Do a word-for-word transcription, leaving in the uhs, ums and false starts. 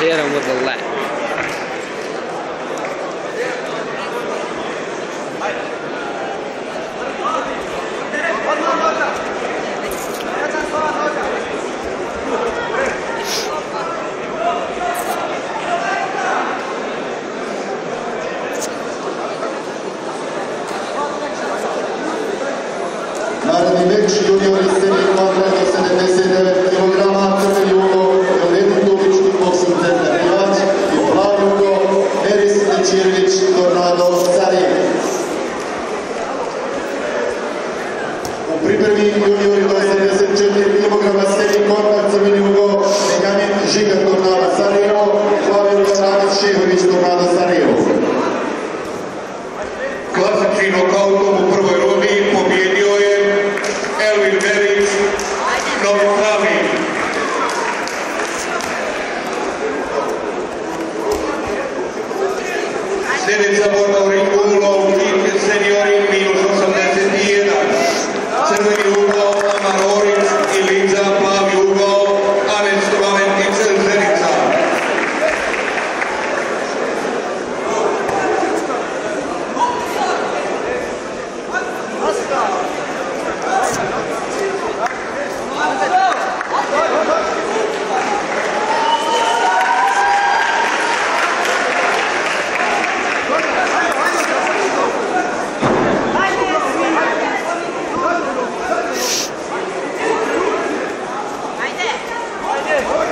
hit him with a left. Narodni već juniori srednjih kvadrat do sedamdeset devet kilograma, crveni ugo, Jovdin Dulić, kickboxing trener Pivac i plavi ugo, Eris Nećirvić, Tornado Sarajevo. U pripremi juniori do sedamdeset četiri kilograma srednjih kvadrat, crveni ugo, Meganin Žiga, Tornado Sarajevo, plavi ugo Radić Šehović, Tornado Sarajevo. Klasični nokautom u prvoj rundi pobjedio je Elvin Berić, Novosavi. Sljedeća borba u ringu low kick seniori minus osamdeset jedan. Crveni ugao Amar Orić i Liza, plavi ugao Anes Valentin Zenica. Ajde!